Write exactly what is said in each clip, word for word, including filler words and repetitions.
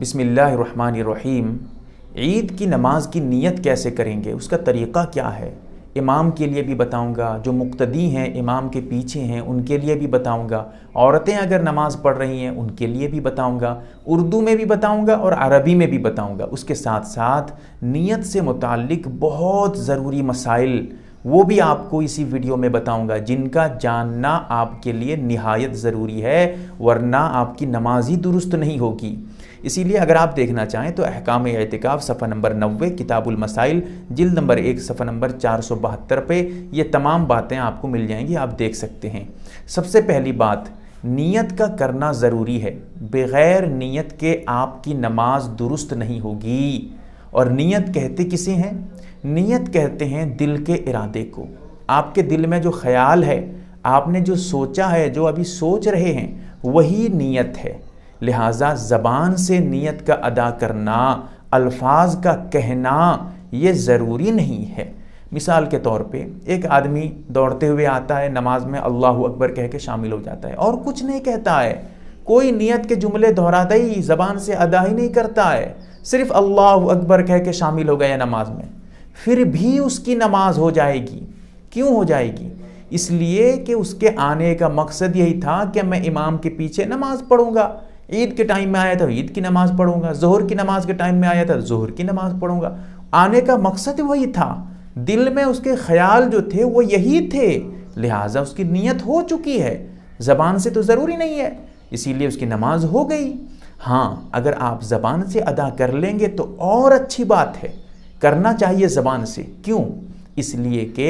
بسم اللہ الرحمن الرحیم۔ عید کی نماز کی نیت کیسے کریں گے، اس کا طریقہ کیا ہے، امام کے لیے بھی بتاؤں گا، جو مقتدی ہیں امام کے پیچھے ہیں ان کے لیے بھی بتاؤں گا، عورتیں اگر نماز پڑھ رہی ہیں ان کے لیے بھی بتاؤں گا، اردو میں بھی بتاؤں گا اور عربی میں بھی بتاؤں گا۔ اس کے ساتھ ساتھ نیت سے متعلق بہت ضروری مسائل وہ بھی آپ کو اسی ویڈیو میں بتاؤں گا، جن کا جاننا آپ کے لیے نہایت ضروری ہے، ورنہ آپ کی نماز ہی درست نہیں ہوگی۔ اسی لیے اگر آپ دیکھنا چاہیں تو احکام اعتکاف صفحہ نمبر نوے، کتاب المسائل جلد نمبر ایک صفحہ نمبر چار سو بہتر پہ یہ تمام باتیں آپ کو مل جائیں گی، آپ دیکھ سکتے ہیں۔ سب سے پہلی بات، نیت کا کرنا ضروری ہے، بغیر نیت کے آپ کی نماز درست نہیں ہوگی۔ اور نیت کہتے کسے ہیں؟ نیت کہتے ہیں دل کے ارادے کو۔ آپ کے دل میں جو خیال ہے، آپ نے جو سوچا ہے، جو ابھی سوچ رہے ہیں، وہی نیت ہے۔ لہٰذا زبان سے نیت کا ادا کرنا، الفاظ کا کہنا یہ ضروری نہیں ہے۔ مثال کے طور پہ ایک آدمی دوڑتے ہوئے آتا ہے، نماز میں اللہ اکبر کہہ کے شامل ہو جاتا ہے اور کچھ نہیں کہتا ہے، کوئی نیت کے جملے دہراتا ہی زبان سے ادا ہی نہیں کرتا ہے، صرف اللہ اکبر کہہ کے شامل ہو گیا نماز میں، پھر بھی اس کی نماز ہو جائے گی۔ کیوں ہو جائے گی؟ اس لیے کہ اس کے آنے کا مقصد یہی تھا کہ میں امام کے پیچھے نماز پڑھوں گا، عید کے ٹائم میں آیا تھا عید کی نماز پڑھوں گا، ظہر کی نماز کے ٹائم میں آیا تھا ظہر کی نماز پڑھوں گا۔ آنے کا مقصد وہی تھا، دل میں اس کے خیال جو تھے وہ یہی تھے، لہٰذا اس کی نیت ہو چکی ہے، زبان سے تو ضروری نہیں ہے، اسی لیے اس کی نماز ہو گئی۔ ہاں، اگر آپ زبان سے ادا کر لیں گے تو اور اچھی بات ہے، کرنا چاہیے زبان سے۔ کیوں؟ اس لیے کہ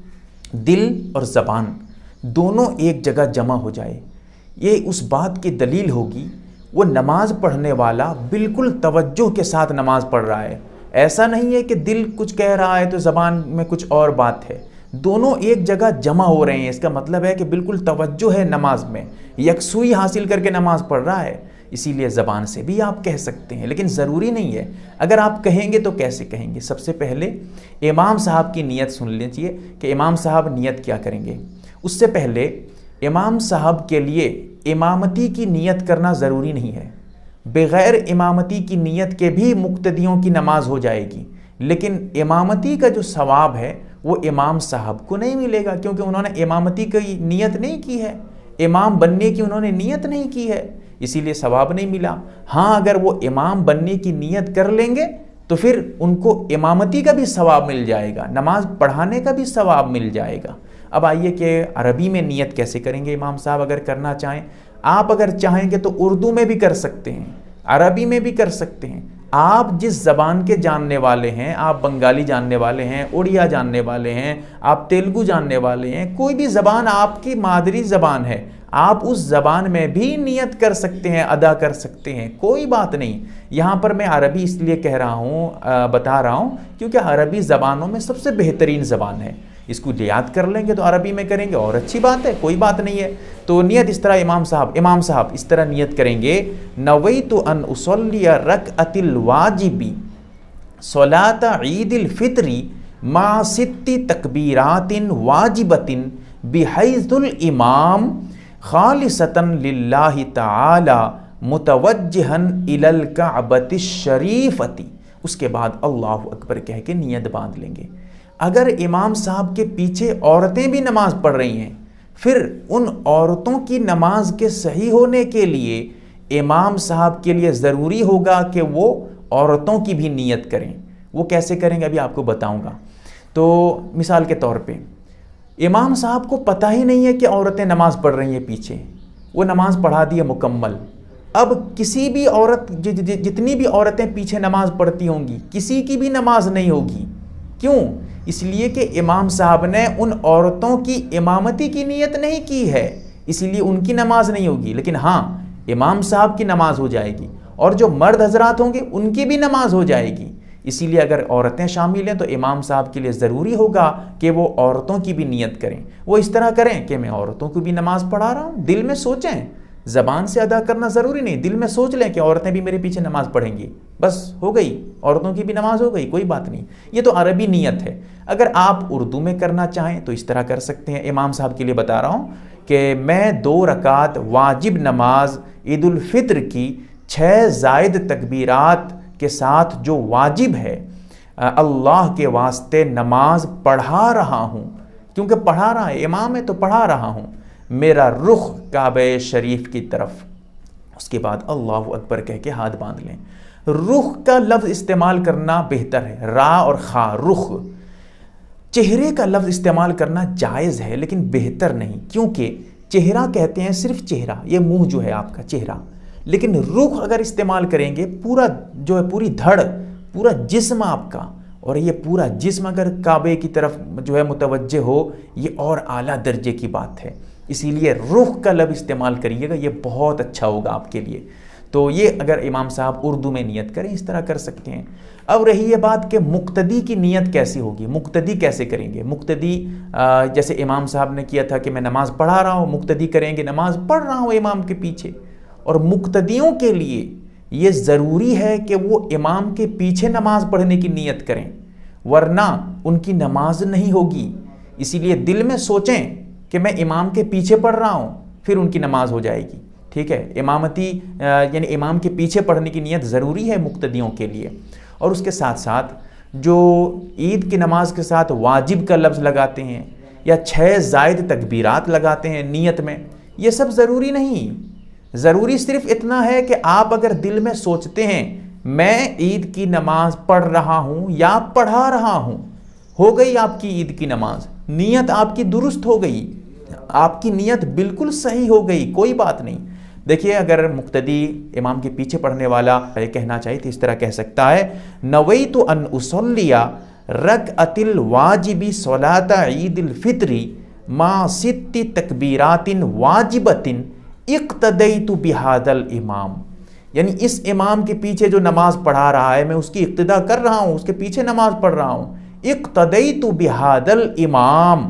دل اور زبان دونوں ایک جگہ جمع ہو جائے، یہ اس بات کی دلیل ہوگی وہ نماز پڑھنے والا بالکل توجہ کے ساتھ نماز پڑھ رہا ہے۔ ایسا نہیں ہے کہ دل کچھ کہہ رہا ہے تو زبان میں کچھ اور بات ہے، دونوں ایک جگہ جمع ہو رہے ہیں۔ اس کا مطلب ہے کہ بالکل توجہ ہے نماز میں، یکسوئی حاصل کر کے نماز پڑھ رہا ہے۔ اسی لیے زبان سے بھی آپ کہہ سکتے ہیں، لیکن ضروری نہیں ہے۔ اگر آپ کہیں گے تو کیسے کہیں گے؟ سب سے پہلے امام صاحب کی نیت سن لیجئے کہ امام صاحب نیت کیا کریں گے۔ اس سے پہلے امام صاحب کے لیے امامتی کی نیت کرنا ضروری نہیں ہے، بغیر امامتی کی نیت کے بھی مقتدیوں کی نماز ہو جائے گی، لیکن امامتی کا جو ثواب ہے وہ امام صاحب کو نہیں ملے گا، کیونکہ انہوں نے امامتی کی نیت نہیں کی ہے، امام بننے کی انہوں نے نیت نہیں کی ہے، اسی لیے ثواب نہیں ملا۔ ہاں، اگر وہ امام بننے کی نیت کر لیں گے تو پھر ان کو امامتی کا بھی ثواب مل جائے گا، نماز پڑھانے کا بھی ثواب مل جائے گا۔ اب آئیے کہ عربی میں نیت کیسے کریں گے امام صاحب اگر کرنا چاہیں۔ آپ اگر چاہیں گے تو اردو میں بھی کر سکتے ہیں، عربی میں بھی کر سکتے ہیں۔ آپ جس زبان کے جاننے والے ہیں، آپ بنگالی جاننے والے ہیں، اڑیا جاننے والے ہیں، آپ تیلگو جاننے والے ہیں، کوئی بھی زبان آپ کی مادری زبان ہے، آپ اس زبان میں بھی نیت کر سکتے ہیں، ادا کر سکتے ہیں، کوئی بات نہیں۔ یہاں پر میں عربی اس لیے کہہ رہا ہوں، بتا رہا ہوں کیونکہ عربی زبانوں میں سب سے بہترین زبان ہے، اس کو یاد کر لیں گے تو عربی میں کریں گے اور اچھی بات ہے، کوئی بات نہیں ہے۔ تو نیت اس طرح امام صاحب امام صاحب اس طرح نیت کریں گے، نویت ان اصلی رکعت الواجب صلاۃ عید الفطر مع ست تکبیرات واجبۃ بحیث الامام خالصۃ للہ تعالی متوجہا الی الکعبۃ الشریفۃ۔ اس کے بعد اللہ اکبر کہہ کے نیت باندھ لیں گے۔ اگر امام صاحب کے پیچھے عورتیں بھی نماز پڑھ رہی ہیں، پھر ان عورتوں کی نماز کے صحیح ہونے کے لیے امام صاحب کے لیے ضروری ہوگا کہ وہ عورتوں کی بھی نیت کریں۔ وہ کیسے کریں گے ابھی آپ کو بتاؤں گا۔ تو مثال کے طور پہ امام صاحب کو پتہ ہی نہیں ہے کہ عورتیں نماز پڑھ رہی ہیں پیچھے، وہ نماز پڑھا دی ہے مکمل۔ اب کسی بھی عورت جتنی بھی عورتیں پیچھے نماز پڑھتی ہوں گی، کسی کی بھی نماز نہیں ہوگی۔ کیوں؟ اس لیے کہ امام صاحب نے ان عورتوں کی امامتی کی نیت نہیں کی ہے، اسی لیے ان کی نماز نہیں ہوگی، لیکن ہاں امام صاحب کی نماز ہو جائے گی، اور جو مرد حضرات ہوں گے ان کی بھی نماز ہو جائے گی۔ اسی لیے اگر عورتیں شامل ہیں تو امام صاحب کے لیے ضروری ہوگا کہ وہ عورتوں کی بھی نیت کریں۔ وہ اس طرح کریں کہ میں عورتوں کو بھی نماز پڑھا رہا ہوں، دل میں سوچیں، زبان سے ادا کرنا ضروری نہیں، دل میں سوچ لیں کہ عورتیں بھی میرے پیچھے نماز پڑھیں گی، بس ہو گئی، عورتوں کی بھی نماز ہو گئی، کوئی بات نہیں۔ یہ تو عربی نیت ہے۔ اگر آپ اردو میں کرنا چاہیں تو اس طرح کر سکتے ہیں۔ امام صاحب کے لیے بتا رہا ہوں کہ میں دو رکعت واجب نماز عید الفطر کی چھ زائد تکبیرات کے ساتھ جو واجب ہے اللہ کے واسطے نماز پڑھا رہا ہوں، کیونکہ پڑھا رہا ہے، امام ہے تو پڑھا رہا ہوں، میرا رخ کعبہ شریف کی طرف۔ اس کے بعد اللہ اکبر کہہ کے ہاتھ باندھ لیں۔ رخ کا لفظ استعمال کرنا بہتر ہے، را اور خا، رخ۔ چہرے کا لفظ استعمال کرنا جائز ہے لیکن بہتر نہیں، کیونکہ چہرہ کہتے ہیں صرف چہرہ، یہ منہ جو ہے آپ کا چہرہ، لیکن رخ اگر استعمال کریں گے پورا جو ہے پوری دھڑ، پورا جسم آپ کا، اور یہ پورا جسم اگر کعبے کی طرف جو ہے متوجہ ہو، یہ اور اعلیٰ درجے کی بات ہے۔ اسی لیے رخ کا لفظ استعمال کریے گا، یہ بہت اچھا ہوگا آپ کے لیے۔ تو یہ اگر امام صاحب اردو میں نیت کریں اس طرح کر سکتے ہیں۔ اب رہی یہ بات کہ مقتدی کی نیت کیسی ہوگی، مقتدی کیسے کریں گے؟ مقتدی جیسے امام صاحب نے کیا تھا کہ میں نماز پڑھا رہا ہوں، مقتدی کریں گے نماز پڑھ رہا ہوں امام کے پیچھے، اور مقتدیوں کے لیے یہ ضروری ہے کہ وہ امام کے پیچھے نماز پڑھنے کی نیت کریں، ورنہ ان کی نماز نہیں ہوگی۔ اسی لیے دل میں سوچیں کہ میں امام کے پیچھے پڑھ رہا ہوں، پھر ان کی نماز ہو جائے گی۔ ٹھیک ہے، امامتی یعنی امام کے پیچھے پڑھنے کی نیت ضروری ہے مقتدیوں کے لیے۔ اور اس کے ساتھ ساتھ جو عید کی نماز کے ساتھ واجب کا لفظ لگاتے ہیں یا چھ زائد تکبیرات لگاتے ہیں نیت میں، یہ سب ضروری نہیں۔ ضروری صرف اتنا ہے کہ آپ اگر دل میں سوچتے ہیں میں عید کی نماز پڑھ رہا ہوں یا پڑھا رہا ہوں، ہو گئی آپ کی عید کی نماز، نیت آپ کی درست ہو گئی، آپ کی نیت بالکل صحیح ہو گئی، کوئی بات نہیں۔ دیکھیے اگر مقتدی امام کے پیچھے پڑھنے والا یہ کہنا چاہیے تو اس طرح کہہ سکتا ہے، نویت ان اصلی رکعت الواجب صلاۃ عید الفطر ما ست تکبیرات واجبۃ اقتدیت بہذا الامام، یعنی اس امام کے پیچھے جو نماز پڑھا رہا ہے میں اس کی اقتدا کر رہا ہوں، اس کے پیچھے نماز پڑھ رہا ہوں، اقتدیت بہذا الامام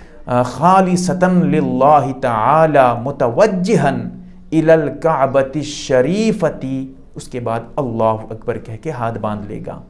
خالصۃ للہ تعالی متوجہا الی الکعبۃ الشریفۃ، اس کے بعد اللہ اکبر کہہ کے ہاتھ باندھ لے گا۔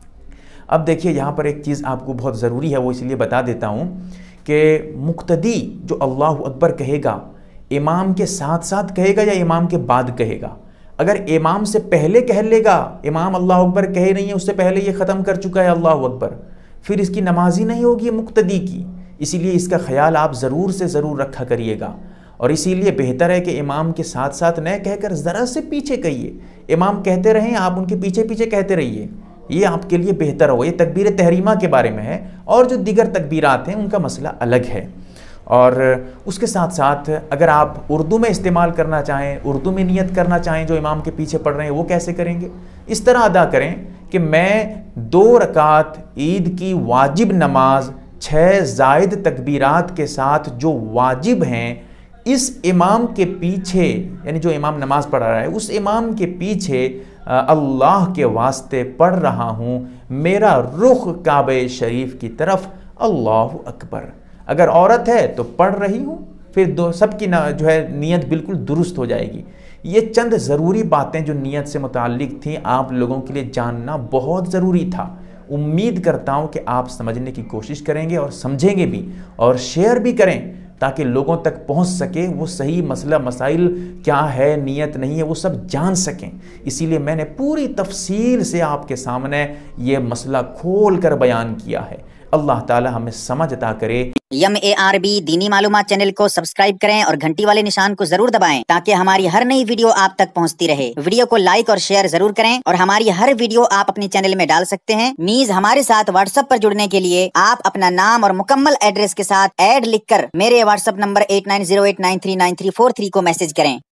اب دیکھیے یہاں پر ایک چیز آپ کو بہت ضروری ہے، وہ اس لیے بتا دیتا ہوں کہ مقتدی جو اللہ اکبر کہے گا امام کے ساتھ ساتھ کہے گا یا امام کے بعد کہے گا؟ اگر امام سے پہلے کہہ لے گا، امام اللہ اکبر کہے نہیں ہے، اس سے پہلے یہ ختم کر چکا ہے اللہ اکبر، پھر اس کی نماز ہی نہیں ہوگی مقتدی کی۔ اسی لیے اس کا خیال آپ ضرور سے ضرور رکھا کریے گا، اور اسی لیے بہتر ہے کہ امام کے ساتھ ساتھ نہ کہہ کر ذرا سے پیچھے کہیے، امام کہتے رہیں آپ ان کے پیچھے پیچھے کہتے رہیے، یہ آپ کے لیے بہتر ہو۔ یہ تکبیر تحریمہ کے بارے میں ہے، اور جو دیگر تکبیرات ہیں ان کا مسئلہ الگ ہے۔ اور اس کے ساتھ ساتھ اگر آپ اردو میں استعمال کرنا چاہیں، اردو میں نیت کرنا چاہیں جو امام کے پیچھے پڑھ رہے ہیں، وہ کیسے کریں گے؟ اس طرح ادا کریں کہ میں دو رکعت عید کی واجب نماز چھ زائد تکبیرات کے ساتھ جو واجب ہیں اس امام کے پیچھے، یعنی جو امام نماز پڑھا رہا ہے اس امام کے پیچھے اللہ کے واسطے پڑھ رہا ہوں، میرا رخ کعبہ شریف کی طرف، اللہ اکبر۔ اگر عورت ہے تو پڑھ رہی ہوں، پھر دو سب کی جو ہے نیت بالکل درست ہو جائے گی۔ یہ چند ضروری باتیں جو نیت سے متعلق تھیں آپ لوگوں کے لیے جاننا بہت ضروری تھا۔ امید کرتا ہوں کہ آپ سمجھنے کی کوشش کریں گے اور سمجھیں گے بھی، اور شیئر بھی کریں تاکہ لوگوں تک پہنچ سکے، وہ صحیح مسئلہ مسائل کیا ہے، نیت نہیں ہے، وہ سب جان سکیں۔ اسی لیے میں نے پوری تفصیل سے آپ کے سامنے یہ مسئلہ کھول کر بیان کیا ہے۔ اللہ تعالی ہمیں سمجھ عطا کرے۔ یم اے آر بی دینی معلومات چینل کو سبسکرائب کریں اور گھنٹی والے نشان کو ضرور دبائیں تاکہ ہماری ہر نئی ویڈیو آپ تک پہنچتی رہے۔ ویڈیو کو لائک اور شیئر ضرور کریں، اور ہماری ہر ویڈیو آپ اپنے چینل میں ڈال سکتے ہیں۔ نیز ہمارے ساتھ واٹس ایپ پر جڑنے کے لیے آپ اپنا نام اور مکمل ایڈریس کے ساتھ ایڈ لکھ کر میرے WhatsApp number eight nine zero eight nine three nine three four three کو میسج کریں۔